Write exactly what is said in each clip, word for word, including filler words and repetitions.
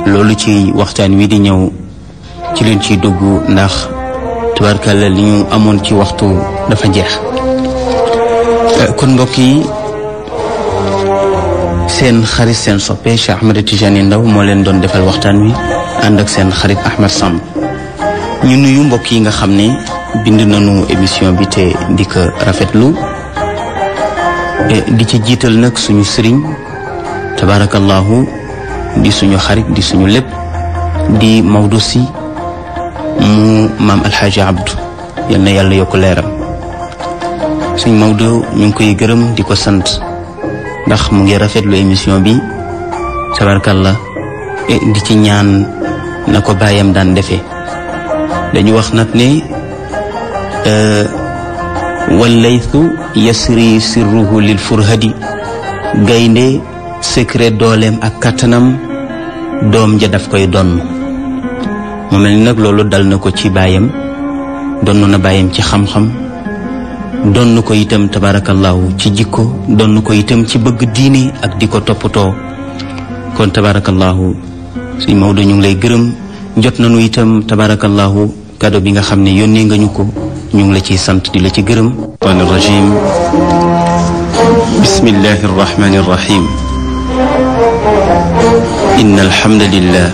loolu ci waxtaan wi di ñëw ci leen ciy dugg ndax tabarkalla li ñu amoon ci waxtu dafa jeex. kon mbokk yi seen xarit seen soppe Cheikh Ahmed Tidiane Ndao moo leen doon defal waxtaan wi ànd ak seen xarit Ahmed Samb. ñu nuyu mbokk yi nga xam ne bind nañu émission bi te di ko rafetlu di ci jiital nag suñu sëriñ tabarakallahu di suñu xarit di suñu lépp di Maodo Sy mu maam alxaaji Abdou yal na yàlla yokk leeram. suñ Maodo ñu ngi koy gërëm di ko sant ndax mu ngi rafetlu émission bi tabarakallah di ci ñaan na ko bàyyam daan defee. dañu wax nag ne wallaytu yasri sirruhu lil furhadi gaynde secret dooleem ak kattanam doom ja daf koy donn mu mel ni nag loolu dal na ko ci baayam donn na baayam ci xam-xam donn ko itam tabarakallahu ci jikko donn ko itam ci bëgg diine ak di ko toppatoo. kon tabarakallahu suñ Maodo ñu ngi lay gërëm. jot nañu itam tabarakallahu kado bi nga xam ne yónnee nga ñu ko ñu ngi la ciy sant di la ci gërëm. shaytaan rajim bismillahi arrahmani arrahim inna alhamdulillah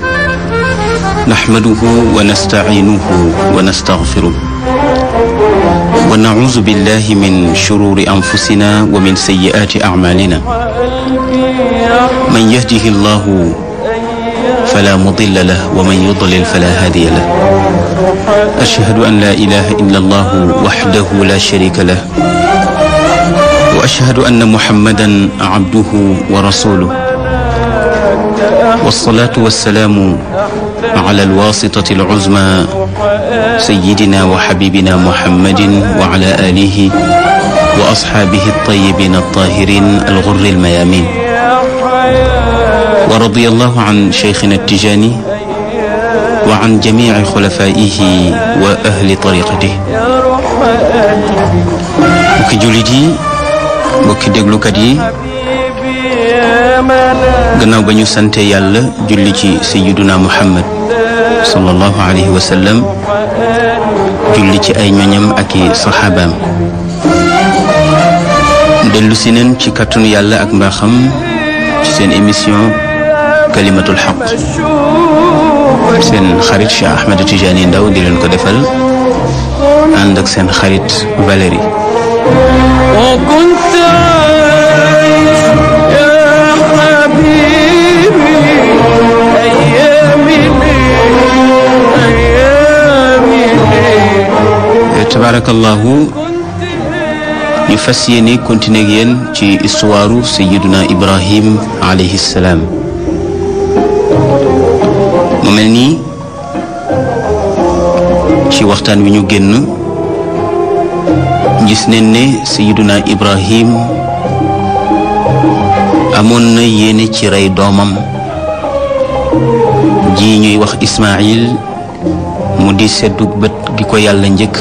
nahmaduhu wa nasta'inuhu wa nastaghfiruh wa na'udhu billahi min shururi anfusina wa min sayyiati a'malina man yahdihi allahu فلا مضل له ومن يضلل فلا هادي له أشهد أن لا إله إلا الله وحده لا شريك له وأشهد أن محمدا عبده ورسوله والصلاة والسلام على الواسطة العظمى سيدنا وحبيبنا محمد وعلى آله وأصحابه الطيبين الطاهرين الغر الميامين ورضي الله عن شيخنا التجاني وعن جميع خلفائه وأهل طريقته. mbokki jullit yi mbokki déglukat yi gannaaw ba ñu sante yàlla julli ci sayyiduna Muhammad sallallahu alayhi wa sallam julli ci ay ñoñam ak i saxaabaam dellu si neen ci kàttanu yàlla ak mbaaxam ci seen émission kalimatul xaq seen xarit Cheikh Ahmed Tidiane Ndao di leen ko defal ànd ak seen xarit Valérie. tabarakallahu ñu fas yéene continuer ak yéen ci histoire Sayyiduna Ibrahim alayhi salaam. mu mel nii ci waxtaan wi ñu génn gis nañ ne Sayyiduna Ibrahim amoon na yéene ci rey doomam ji ñuy wax Ismaïl mu di seddu bët gi ko yàlla njëkk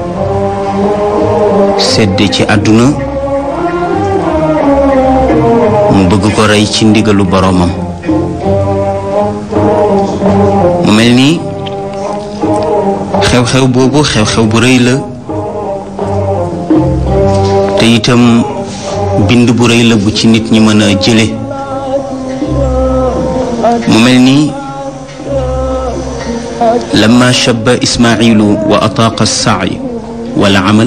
sedde ci àdduna mu bëgg ko rey ci ndigalu boroomam. mu mel ni xew-xew boobu xew-xew bu rëy la te itam bind bu rëy la bu ci nit ñi mën a jële. mu mel ni lamma shabba ismailu wa ataaqa as-sa'y wal amal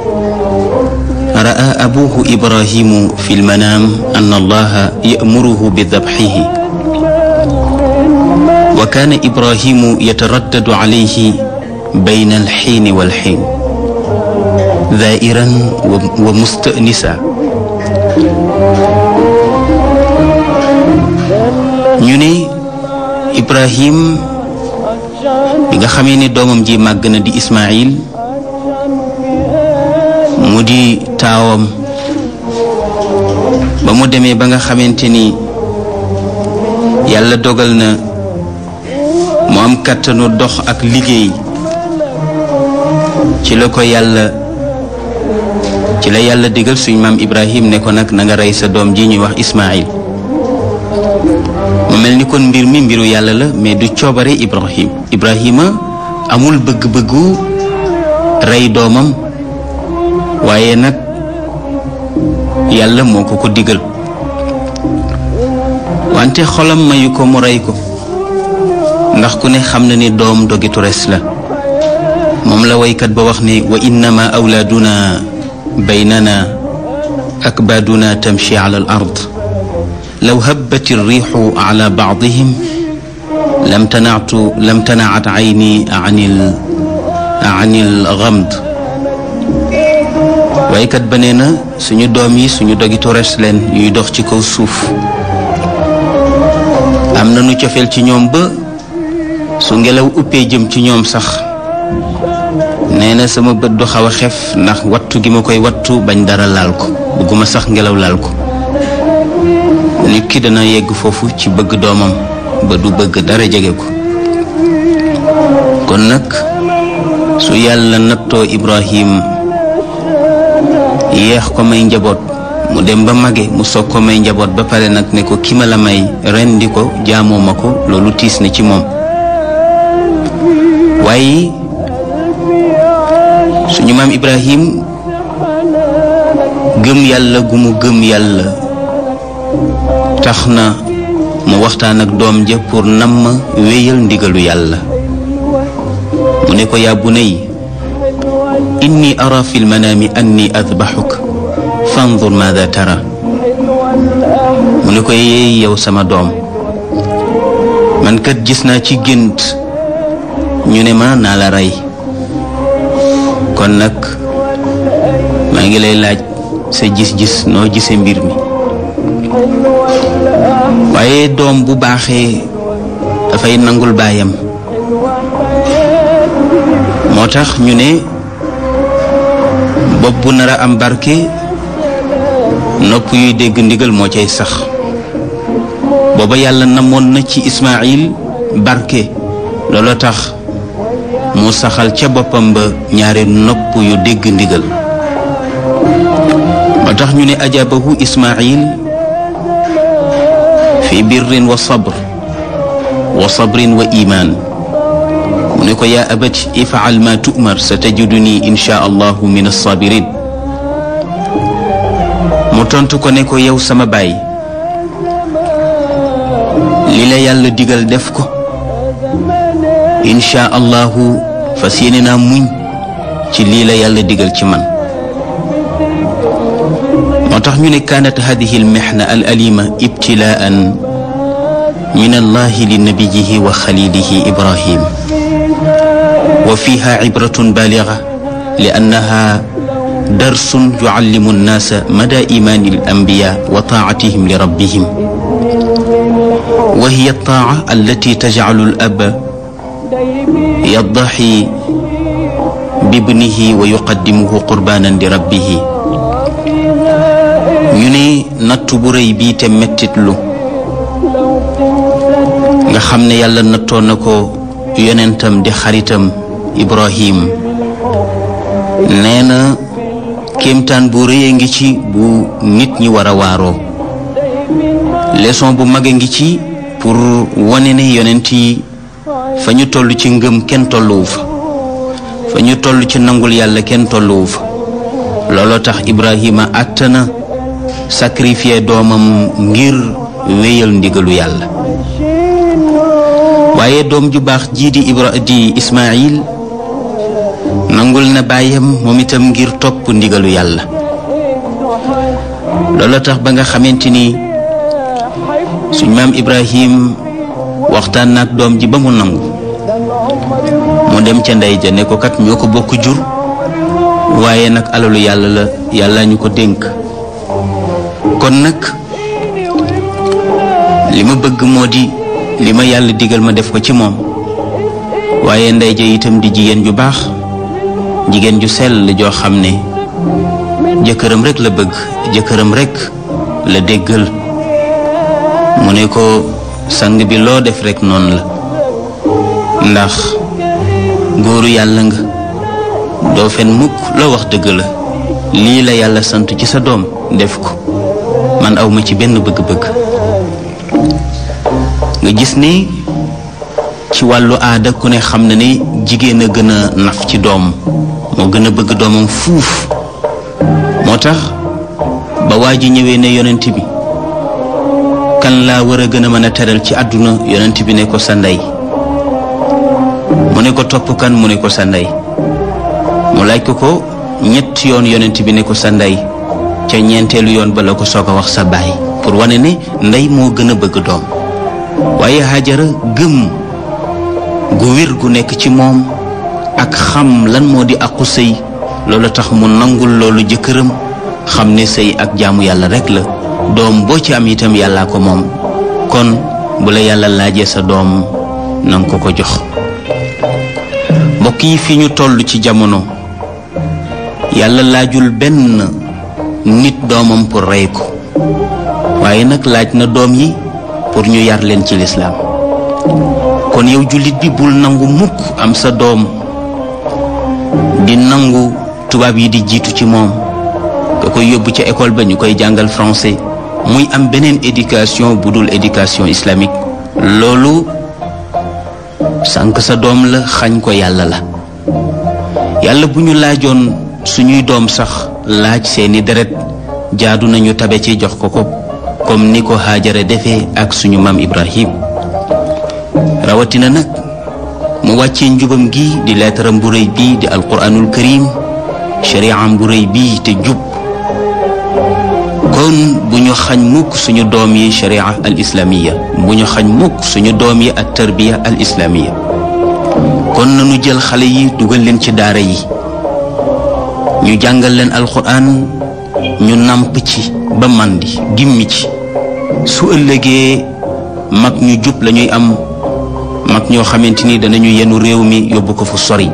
ra'a abuhu ibrahimu fi al-manam anna allaha ya'muruhu bi dhabhihi wa kaana ibrahimu yataraddadu alayhi bayna al-hiin wal-hiin dhaa'iran wa musta'nisan. ñu ne Ibrahim bi nga xamee ne doomam ji màgg na di Ismaïl mu di taawam ba mu demee ba nga xamante ni yàlla dogal na mu am kàttanu dox ak liggéey ci la ko yàlla ci la yàlla digal suñ maam Ibrahim ne ko nag na nga rey sa doom ji ñuy wax Ismaïl mu mel ni kon mbir mi mbiru yàlla la mais du coobare Ibrahim Ibrahima amul bëgg-bëggu rey doomam waaye nag yàlla moo ko ko digal wante xolam mayu ko mu rey ko ndax ku ne xam na ni doom dogitu res la moom la waykat ba wax ne wa innama awlaaduna baynana akbaaduna tamshi ala al ard law habbat irriixu ala baadihim lam tanaatu lam tanaat ayni anil anil gamd waykat ba nee na suñu doom yi suñu dogitu res leen yuy dox ci kaw suuf am na nu cofeel ci ñoom ba su ngelaw uppee jëm ci ñoom sax nee na sama bët du xaw a xef ndax wattu gi ma koy wattu bañ dara laal ko bëgguma sax ngelaw laal ko nit ki dana yegg foofu ci bëgg doomam ba du bëgg dara jege ko kon nag su yàlla nattoo Ibrahim yeex ko may njaboot mu dem ba mage mu soog ko may njaboot ba pare nag ne ko ki ma la may rendi ko jaamoo ma ko loolu tiis na ci moom waaye suñu maam Ibrahim gëm yàlla gu mu gëm yàlla tax na mu waxtaan ak doom ja pour namm wéyal ndigalu yàlla mu ne ko yaa bunay inni ara fi lmanaami anni adbaxuk fandur maada tara mu ne ko yeey yow sama doom man kat gis naa ci gént ñu ne ma naa la rey kon nag maa ngi lay laaj sa gis-gis noo gisee mbir mi waaye doom bu baaxee dafay nangul baayam moo tax ñu ne bopp bu nar a am barke nopp yuy dégg ndigal moo cay sax booba yàlla namoon na ci Ismaayil barke looloo tax mu saxal ca boppam ba ñaari nopp yu dégg ndigal moo tax ñu ne ajabahu Ismaayil fi birrin wa sabr wa sabrin wa iman mu ne ko yaa abati ifaal ma tu'mar sa tajiduni insha allahu min alsabirin mu tontu ko ne ko yow sama baay li la yàlla digal def ko insha allahu fas yéene naa muñ ci lii la yàlla digal ci man moo tax ñu ne kaanat hadihi almihna al alima ibtilaan min allahi li nabiyihi wa xalilihi ibrahim wa fiha ibratun baliga li annaha darsun yuallimu annaasa mada imaani alambiya wa taatihim li rabbihim wa hiya altaa allati tajcalu alaba yaddaxi bibnihi wa yuqaddimuhu qurbanan li rabbihi ñu ne nattu bu rëy bii te mettitlu nga xam ne yàlla nattoo na ko yonentam di xaritam Ibrahim nee na kéemtaan bu rëy a ngi ci bu nit ñi war a waaroo leçon bu mag a ngi ci pour wane ne yonent yi fa ñu toll ci ngëm kenn tolluwu fa fa ñu toll ci nangul yàlla kenn tolluwu fa looloo tax Ibrahima àttana sacrifier doomam ngir wéyal ndigalu yàlla waaye doom ju baax jii di Ibra di Ismaayil nangul na baayam moom itam ngir topp ndigalu yàlla looloo tax ba nga xamante ni suñ maam Ibrahim waxtaan naag doom ji ba mu nangu mu dem ca ndey ja ne ko kat ñoo ko bokk jur waaye nag alalu yàlla la yàlla ñu ko dénk kon nag li ma bëgg moo di li ma yàlla digal ma def ko ci moom waaye ndey ja itam di jigéen ju baax jigéen ju sell joo xam ne jëkkëram rek la bëgg jëkkëram rek la déggal mu ne ko sang bi loo def rek noonu la ndax góoru yàlla nga doo fen mukk loo wax dëgg la lii la yàlla sant ci sa doom def ko man awma ci benn bëgg-bëgg nga gis ni ci wàllu aada ku ne xam na ni jigéen a gën a naf ci doom moo gën a bëgg doomam fuuf moo tax ba waa ji ñëwee ne yonent bi kan laa war a gën a mën a teral ci àdduna yonent bi ne ko sa ndey mu ne ko topp kan mu ne ko sa ndey mu laaj ko ko ñett yoon yonent bi ne ko sa ndey ca ñeenteelu yoon ba la ko soog a wax sa baay pour wane ne ndey moo gën a bëgg doom waaye Hajara gëm gu wér gu nekk ci moom ak xam lan moo di aqu sëy loolu tax mu nangul loolu jëkkëram xam ne sëy ak jaamu yàlla rekk la doom boo ci am itam yàllaa ko moom kon bu la yàlla laajee sa doom nanga ko ko jox mbokk yi fi ñu toll ci jamono yàlla laajul benn nit doomam pour rey ko waaye nag laaj na doom yi pour ñu yar leen ci lislaam kon yow jullit bi bul nangu mukk am sa doom di nangu tubaab yi di jiitu ci moom nga koy yóbbu ca école ba ñu koy jàngal français muy am beneen éducation bu dul éducation islamique loolu sànq sa doom la xañ ko yàlla la yàlla bu ñu laajoon suñuy doom sax laaj seeni deret jaadu nañu tabe ci jox ko ko comme ni ko Haajara defee ak suñu maam Ibrahim rawatina nag mu wàccee njubam gi di leetaram bu rëy bii di alquranul karim shari'am bu rëy bii te jub kon bu ñu xañ mukk suñu doom yi sharia al islamiya bu ñu xañ mukk suñu doom yi ak tarbiya al islamiya kon nañu jël xale yi dugal leen ci daara yi ñu jàngal leen alquran ñu nàmp ci ba màndi gimmi ci su ëllëgee mag ñu jub lañuy am mag ñoo xamante ni danañu yenu réew mi yóbbu ko fu sori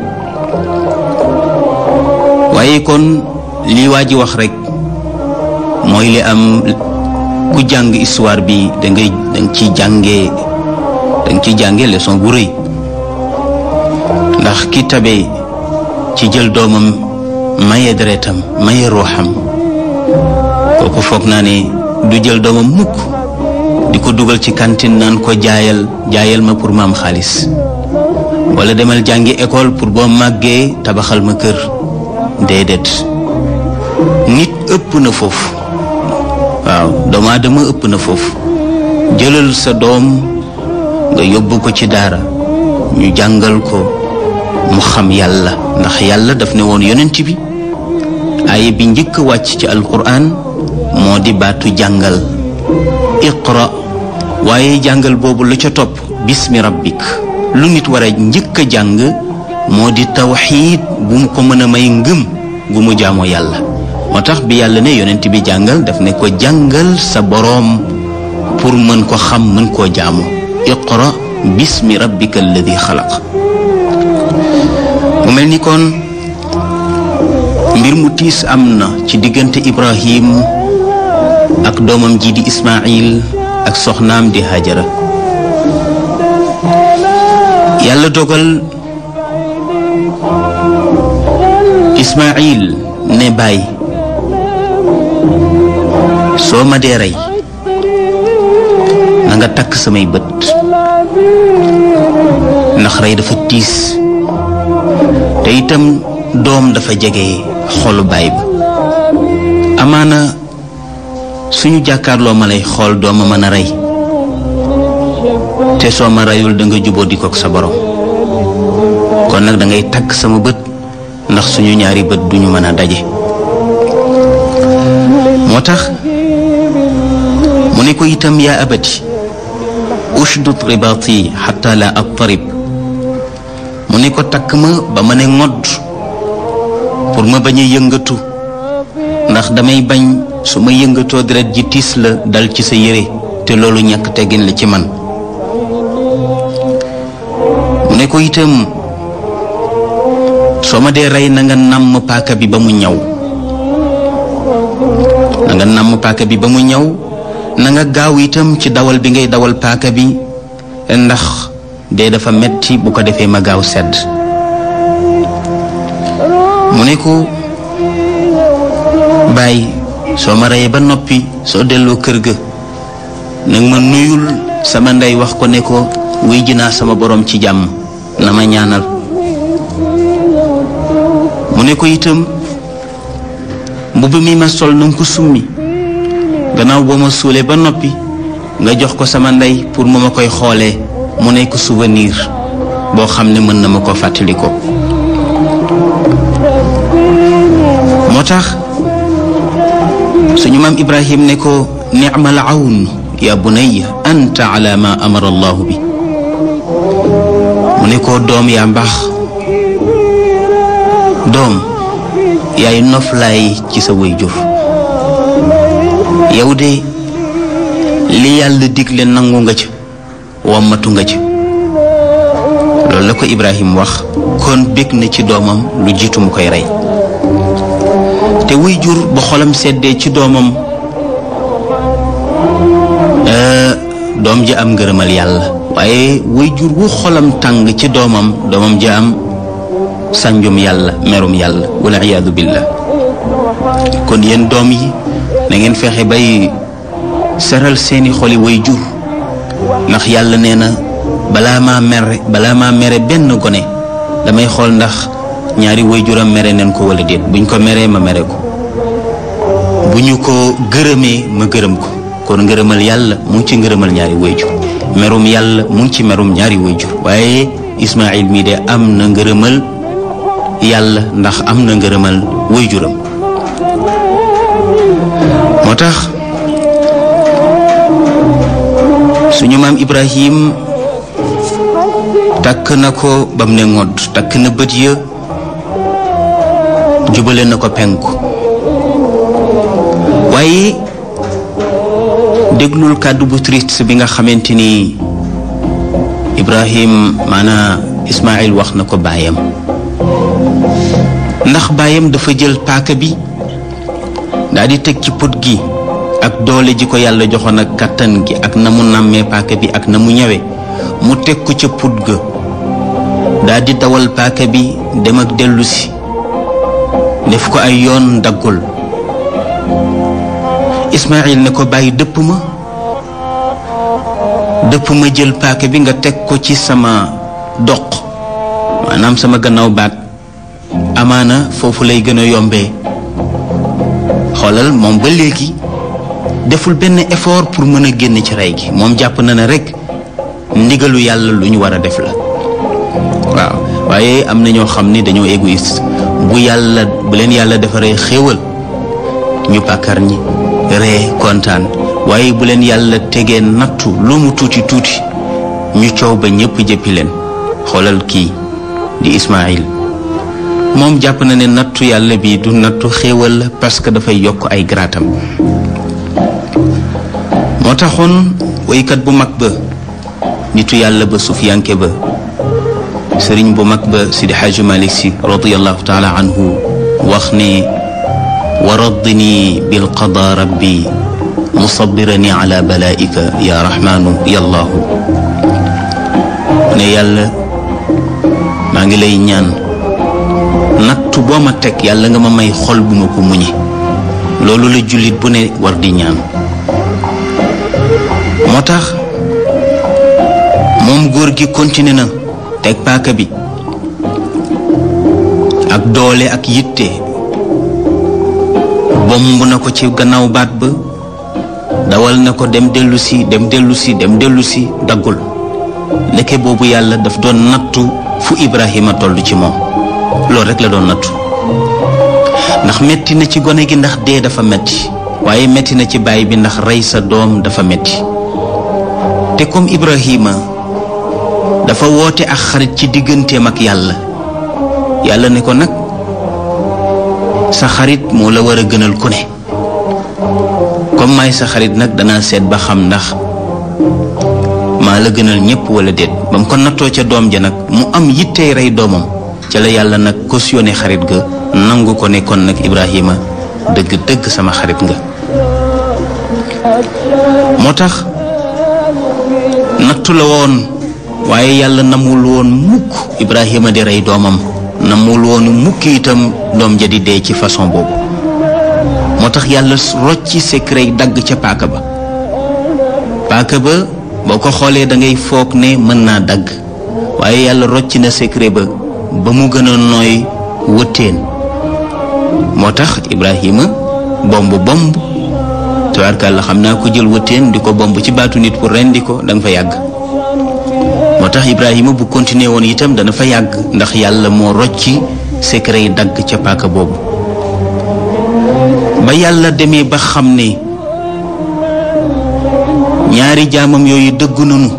waaye kon lii waa ji wax rekk mooy li am ku jàng histoire bi dangay danga ciy jàngee danga ciy jàngee leçon bu rëy ndax ki tabe ci jël doomam maye deretam maye ruuxam kooku foog naa ne du jël doomam mukk di ko dugal ci cantine naan ko jaayal jaayal ma pour ma am xaalis wala demal jàngi école pour boo màggee tabaxal ma kër déedéet nit ëpp na foofu waaw doomu aadama ëpp na foofu jëlal sa doom nga yóbbu ko ci daara ñu jàngal ko mu xam yàlla ndax yàlla daf ne woon yonent bi aaya bi njëkk a wàcc ci alquran moo di baatu jàngal iqra waaye jàngal boobu la ca topp bismi rabbik lu nit war a njëkk a jàng moo di tawxiid bu mu ko mën a may ngëm gu mu jaamoo yàlla moo tax bi yàlla ne yonent bi jàngal daf ne ko jàngal sa boroom pour mën ko xam mën koo jaamu iqra bismi rabbika alladi xalaq mu mel ni kon mbir mu tiis am na ci diggante Ibrahim ak doomam ji di Ismaïl ak soxnaam di Hajara yàlla dogal Ismaïl ne baay soo ma dee rey na nga takk samay bët ndax rey dafa tiis te itam doom dafa jege xolu baay ba amaana suñu jàkkaarloo ma lay xool dooma mën a rey te soo ma reyul da nga juboo di kook sa borom kon nag da ngay takk sama bët ndax suñu ñaari bët duñu mën a daje moo tax mu ne ko itam yaa abati ushdud ribaati xatta la attarib mu ne ko takk ma ba ma ne ngodd pour ma bañ a yëngatu ndax damay bañ su ma yëngatoo deret ji tiis la dal ci sa yére te loolu ñàkk teggin la ci man mu ne ko itam soo ma dee rey na nga nàmm paaka bi ba mu ñaw na nga nàmm paaka bi ba mu ñaw na nga gaaw itam ci dawal bi ngay dawal paaka bi ndax dee dafa metti bu ko defee ma gaaw sedd mu ne ko bàyyi soo ma reyee ba noppi soo delloo kër ga nag ma nuyul sama ndey wax ko ne ko wuy ji naa sama borom ci jàmm na ma ñaanal. mu ne ko itam mbubb mi ma sol na nga ko summi gannaaw boo ma suulee ba noppi nga jox ko sama ndey pour mu ma koy xoolee mu nekk souvenir boo xam ne mën na ma ko fàttali ko. moo tax suñu maam Ibrahim ne ko ni'mal awn ya bunayya anta ala ma amara allahu bi. mu ne ko doom yaa mbaax doom yaay noflaay ci sa waajur yow de li yàlla digle nangu nga ca wammatu nga ca. loolu la ko Ibrahim wax kon bég na ci doomam lu jiitu mu koy rey. te waajur ba xolam seddee ci doomam doom ja am ngërëmal yàlla waaye waajur wu xolam tàng ci doomam doomam ja am sànjum yàlla merum yàlla wala iyaadu billah. kon yéen doom yi na ngeen fexe bay seral seeni xoli waajur ndax yàlla nee na balaa maa mere balaa maa mere benn gone damay xool ndax ñaari waajuram mere neen ko wala déet. buñ ko meree ma mere ko bu ñu ko gërëmee ma gërëm ko. kon ngërëmal yàlla mu ngi ci ngërëmal ñaari waajur merum yàlla mu ngi ci merum ñaari waajur waaye Ismaïl mii de am na ngërëmal yàlla ndax am na ngërëmal waajuram. moo tax suñu maam Ibrahim takk na ko bam ne ngodd takk na bët ya jubale na ko penku waaye déglul kàddu bu triste bi nga xamante ni Ibrahim maanaa Ismaïl wax na ko baayam ndax baayam dafa jël paaka bi daal di teg ci pot gi ak doole ji ko yàlla joxoon ak kàttan gi ak na mu nàmmee paaka bi ak na mu ñëwee mu teg ko ca pot ga daal di dawal paaka bi dem ak dellu si def ko ay yoon daggul. Ismaïl ne ko bàyyi dëpp ma dëpp ma jël paaka bi nga teg ko ci sama doq maanaam sama gannaaw baat amaana foofu lay gën a yombee. xoolal moom ba léegi deful benn effort pour mën a génn ci rey gi moom jàpp na ne rek ndigalu yàlla lu ñu war a def la waaw. waaye am na ñoo xam ne dañoo égoïste bu yàlla bu leen yàlla defaree xéewal ñu pàkkar ñi ree kontaan waaye bu leen yàlla tegee nattu lu mu tuuti tuuti ñu coow ba ñëpp jëppi leen. xoolal kii di Ismaïl moom jàpp na ne nattu yàlla bi du nattu xéewal la parce que dafay yokk ay garaatam. moo taxoon woykat bu mag ba nitu yàlla ba sufiyanke ba sëriñ bu mag ba Sidi Xaaji Malik Si radiyallahu taala anhu wax ne waraddini bilqada rabbi musabirani ala balaika ya rahmanu yallahu ne yàlla maa ngi lay ñaan nattu boo ma teg yàlla nga ma may xol bu ma ko muñe. loolu la jullit bu ne war di ñaan. moo tax moom góor gi continué na teg paaka bi ak doole ak yitte bomb na ko ci gannaaw baat ba dawal na ko dem dellu si dem dellu si dem dellu si daggul. ndeke boobu yàlla daf doon nattu fu Ibrahima toll ci moom loolu rek la doon nattu ndax metti na ci gone gi ndax dee dafa metti waaye metti na ci baay bi ndax rey sa doom dafa metti te comme Ibrahima dafa woote ak xarit ci digganteem ak yàlla yàlla ne ko nag sa xarit moo la war a gënal ku ne comme maay sa xarit nag danaa seet ba xam ndax maa la gënal ñépp wala déet. ba mu ko nattoo ca doom ja nag mu am yittey rey doomam ca la yàlla nag cautionné xarit ga nangu ko ne kon nag Ibrahima dëgg dëgg sama xarit nga. moo tax nattu la woon waaye yàlla namul woon mukk Ibrahima di rey doomam namul woon mukk itam doom ja di dee ci façon boobu. moo tax yàlla rocci secret dagg ca paaka ba paaka ba boo ko xoolee da ngay foog ne mën naa dagg waaye yàlla rocc na secret ba ba mu gën a nooy wëttéen moo tax Ibrahima bomb bomb tabaarkalla xam naa ko jël wëttéen di ko bomb ci baatu nit pour rendi ko da nga fa yàgg moo tax Ibrahima bu continuer woon itam dana fa yàgg ndax yàlla moo rocci secret yi dagg ca paaka boobu ba yàlla demee ba xam ne ñaari jaamam yooyu dëggu nañu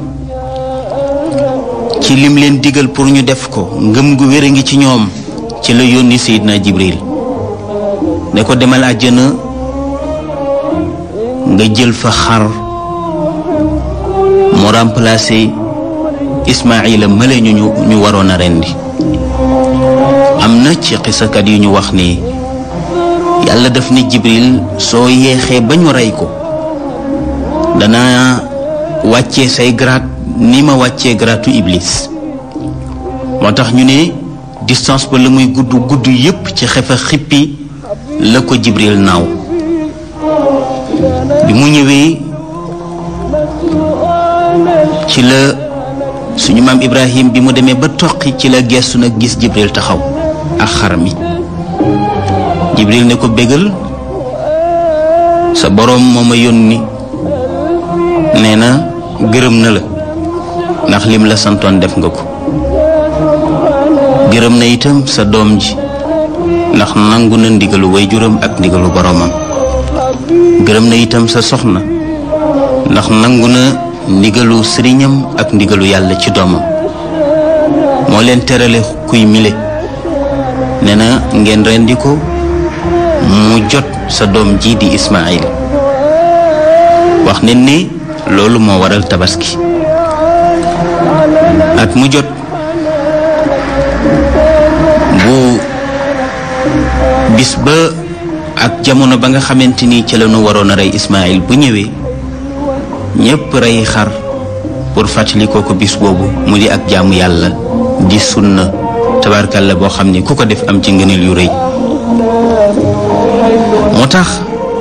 ci lim leen digal pour ñu def ko ngëm gu wér a ngi ci ñoom ci la yónni Seydina Jibril ne ko demal àjjana nga jël fa xar mu remplacer Ismaïla male ñu ñu waroon a rendi am na ci xisakat yu ñu wax ni yàlla daf ne Jibril soo yeexee ba ñu rey ko dana wàccee say grade ni ma wàccee gratu Iblis moo tax ñu ne distance ba la muy gudd gudd yépp ci xefa xippi la ko Jibril naaw bi mu ñëwee ci la suñu maam Ibrahim bi mu demee ba toqi ci la gestu nag gis Jibril taxaw ak xar mi Jibril ne ko bégal sa boroom moo ma yónni nee na gërëm na la ndax lim la santoon def nga ko gërëm na itam sa doom ji ndax nangu na ndigalu waajuram ak ndigalu boroomam gërëm na itam sa soxna ndax nangu na ndigalu sëriñam ak ndigalu yàlla ci doomam moo leen terale kuy mile nee na ngeen rendi ko mu jot sa doom ji di Ismaïl wax ne ni loolu moo waral tabaski at mu jot bu bis ba ak jamono ba nga xamante ni ci la ñu waroon a rey Ismaïl bu ñëwee ñépp rey xar pour fàttali ko ko bis boobu mu di ak jaamu yàlla di sunna tabarkalla boo xam ne ku ko def am ci ngëneel yu rëy moo tax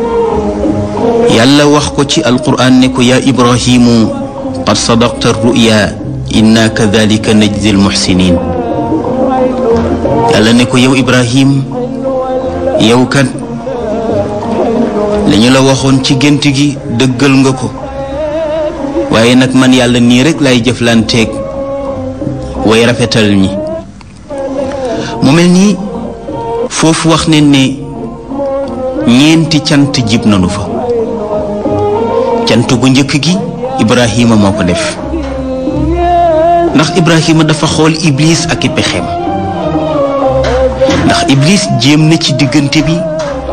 yàlla wax ko ci alquran ne ko yaa ibrahimu qad sadaqta ruya inna kadhalika najzi almuhsinin yàlla ne ko yow Ibrahim yow kat li ñu la waxoon ci gént gi dëggal nga ko waaye nag man yàlla nii rek lay jëflanteeg way rafetal ñi mu mel nii foofu wax ne ne ñeenti cant jib nanu fa cant bu njëkk gi Ibrahima moo ko def ndax Ibrahima dafa xool Iblis ak i pexeem ndax Iblis jéem na ci diggante bi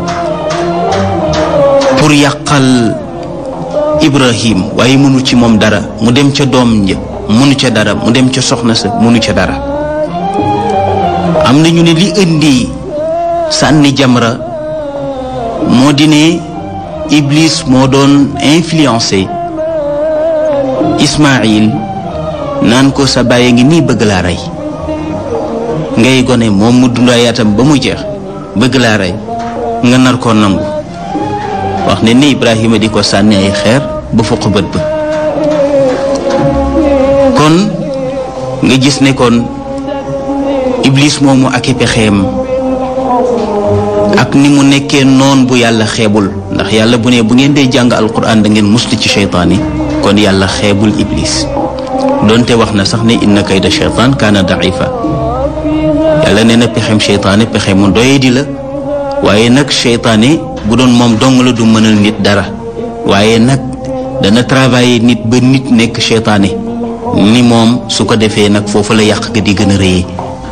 pour yàqal Ibrahim waaye mënu ci moom dara mu dem ca doom ja mënu ca dara mu dem ca soxna sa mënu ca dara am na ñu ne li indi sànni jamra moo di ne Iblis moo doon influencé Ismaïl naan ko sa bàyyi ngi nii bëgg laa rey ngay gone moom mu dundaayatam ba mu jeex bëgg laa rey nga nar koo nangu wax ne ni Ibrahima di ko sànni ay xeer ba fukk bët ba kon nga gis ne kon Iblis moomu ak i pexeem ak ni mu nekkee noon bu yàlla xeebul ndax yàlla bu ne bu ngeen dee jàng alquran da ngeen musli ci seytaan yi kon yàlla xeebul Iblis doonte wax na sax ne inna kayda seytaan kaana daifa yàlla nee na pexem seytaane pexe mu doye di la waaye nag seytaane bu doon moom dong la du mënal nit dara waaye nag dana travailler nit ba nit nekk seytaane ni moom su ko defee nag foofu la yàq ga di gën a rëyee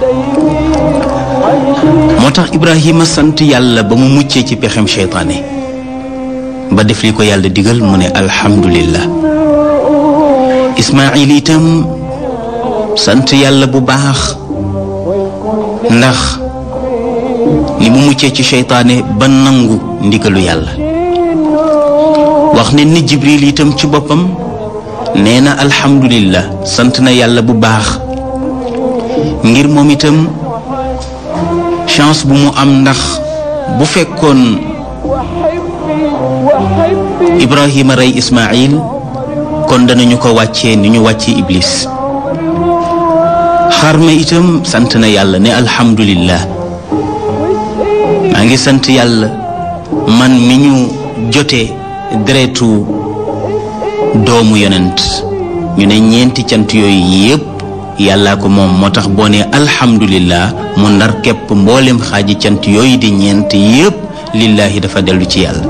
moo tax Ibrahima sant yàlla ba mu muccee ci pexem seytaane ba def li ko yàlla digal mu ne alhamdulillah Ismaïl itam sant yàlla bu baax ndax li mu muccee ci seytaane ba nangu ndigalu yàlla wax ne ni Jibril itam ci boppam nee na alhamdulillah sant na yàlla bu baax ngir moom itam chance bu mu am ndax bu fekkoon Ibrahima rey Ismaïl kon danañu ko wàccee ni ñu wàccee iblis. xar ma itam sant na yàlla ne alhamdulillah maa ngi sant yàlla man mi ñu jotee deretu doomu yonent ñu ne ñeenti cant yooyu yépp yàllaa ko moom moo tax boo ne alhamdulillah mu ndar képp mboolem xaaji cant yooyu di ñeent yépp lillaahi dafa dellu ci yàlla.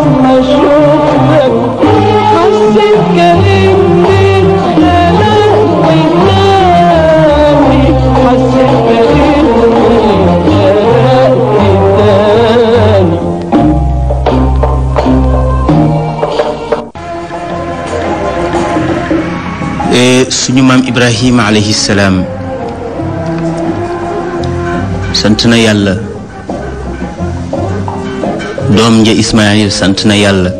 suñu maam Ibrahima alayhi salaam sant na yàlla doom ja Ismaayil sant na yàlla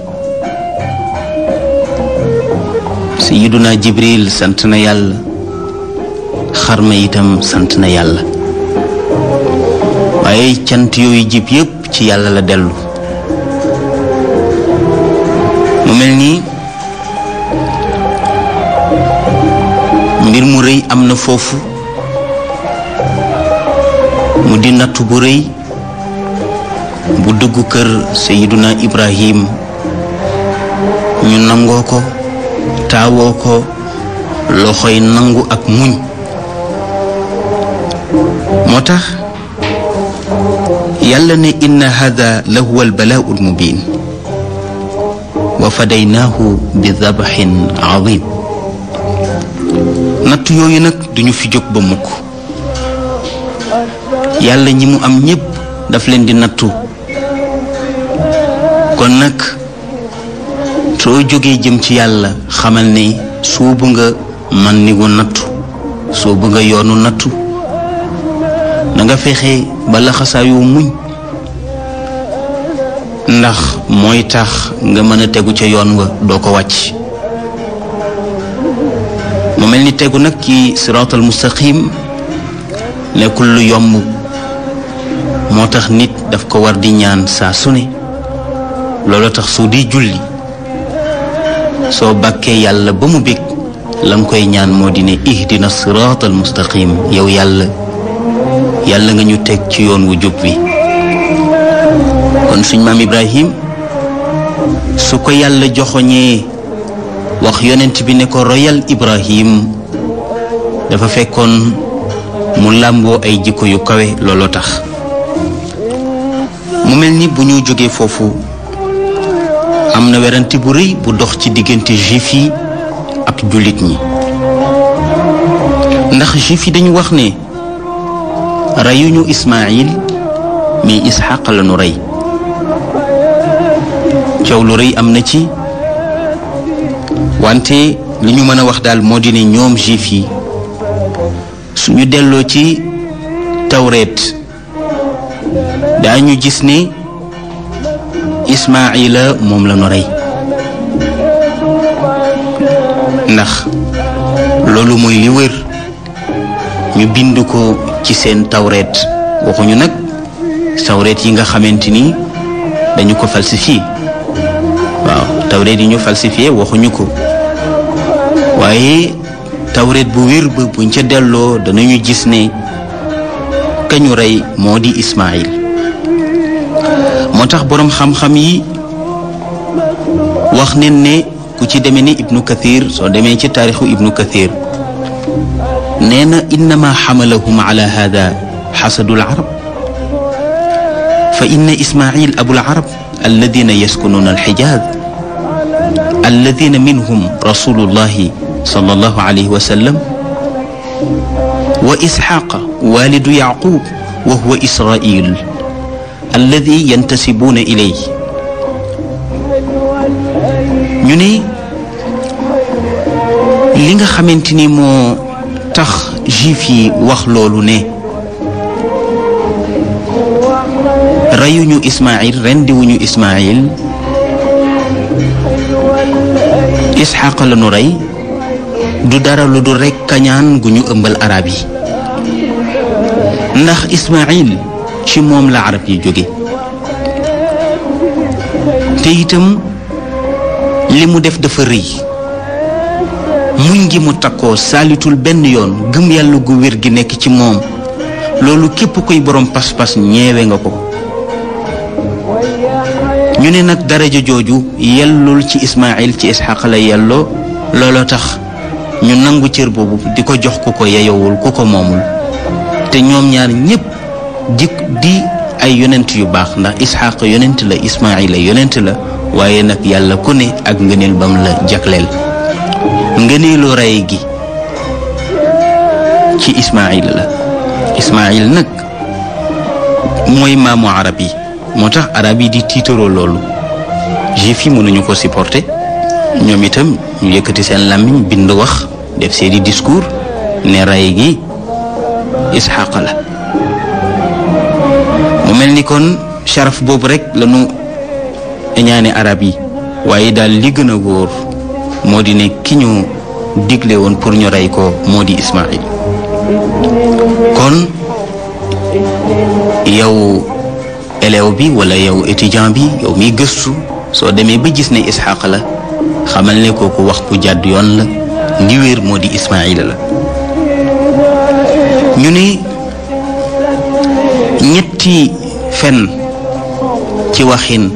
Sayyiduna Jibril sant na yàlla xarma itam sant na yàlla waaye cant yooyu jib yépp ci yàlla la dellu. mu mel nii mbir mu rëy am na foofu mu di nattu bu rëy bu dugg kër Sayyiduna Ibrahim ñu nangoo ko taawoo ko loxoy nangu ak muñ. moo tax yàlla ne inna hada la huwa albalaau almubin wa fadaynaahu bi dabaxin azim. nattu yooyu nag duñu fi jóg ba mukk yàlla ñi mu am ñépp daf leen di nattu kon nag soo jógee jëm ci yàlla xamal ne soobu nga man ni gu nattu soobu nga yoonu nattu na nga fexe ba laxasaayoo muñ ndax mooy tax nga mën a tegu ca yoon wa doo ko wàcc. mu mel ni tegu nag ci siraatal mustaqim nekkul lu yomb moo tax nit daf ko war di ñaan saa su ne loolu tax su di julli soo bàkkee yàlla ba mu bég la nga koy ñaan moo di ne ihdina siraatal mustaqim yow yàlla yàlla nga ñu teg ci yoon wu jub wi. kon suñ maam Ibrahim su ko yàlla joxoñee wax yonent bi ne ko royal Ibrahim dafa fekkoon mu làmboo ay jikko yu kawe looloo tax. mu mel ni bu ñu jógee foofu am na werante bu rëy bu dox ci diggante juif yi ak jullit ñi ndax juif yi dañu wax ne reyuñu Ismaayil mais Isxaq la ñu rey. coow lu rëy am na ci wante li ñu mën a wax daal moo di ne ñoom juif yi suñu delloo ci tawreet daañu gis ne Ismaayila moom la ñu rey ndax loolu mooy li wër ñu bind ko ci seen tawreet waxuñu nag tawreet yi nga xamante ni dañu ko falsifié waaw tawreet yi ñu falsifié waxuñu ko waaye tawreet bu wér ba buñ ca delloo danañu gis ne kañu rey moo di Ismaayil. moo tax boroom xam-xam yi wax nañ ne ku ci demee ni Ibnu Kathir soo demee ci taarixu Ibnu Kathir nee na innama xamalahum ala hada xasadul arab fa inna Ismaayil abul arab alladina yaskunuuna alxijaaz alladina minhum rasulullahi sallallahu alayhi wa sallam wa Isxaaqa walidu Yaqub wa huwa Israil alladi yantasibuuna ilayhi. ñu ne li nga xamante ni moo tax juif yi wax loolu ne reyuñu Ismaayil rendiwuñu Ismaayil Isxaaq la nu rey du dara lu dul rekk kañaan gu ñu ëmbal arab yi ndax Ismaayil ci moom la arab yi jóge te itam li mu def dafa rëy muñ gi mu takkoo saalitul benn yoon gëm yàlla gu wér gi nekk ci moom loolu képp kuy borom pas-pas ñeewe nga ko. ñu ne nag daraja jooju yellul ci Ismaayil ci Isxaaq la yelloo looloo tax ñu nangu cër boobu di ko jox ku ko yeyowul ku ko moomul te ñoom ñaar ñépp di di ay yonent yu baax ndax Isxaaq yonent la Ismaayil la yonent la waaye nag yàlla ku ne ak ngëneel bam la jagleel. ngëneelu rey gi ci Ismaayil la Ismaayil nag mooy maamu arab yi moo tax arab yi di tiitaroo loolu juif yi mënuñu ko supporter ñoom itam ñu yëkkati seen làmmiñ bind wax def seeni discours ne rey gi Isxaaq la mu mel ni kon sharaf boobu rek lañu ñaane arab yi waaye daal li gën a wóor moo di ne ki ñu digle woon pour ñu rey ko moo di Ismaayil kon yow élève bi wala yow étudiant bi yow miy gëstu soo demee ba gis ne Isxaaq la xamal ne kooku wax ku jàdd yoon la li wér moo di Ismaayil la. ñu ne ñetti fen ci waxin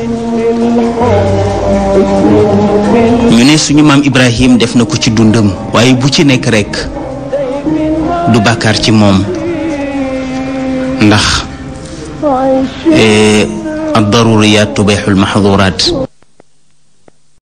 ñu ne suñu maam Ibrahim def na ko ci dundam waaye bu ci nekk rekk du bàkkaar ci moom ndax ad-daruriyaat tubihul mahduraat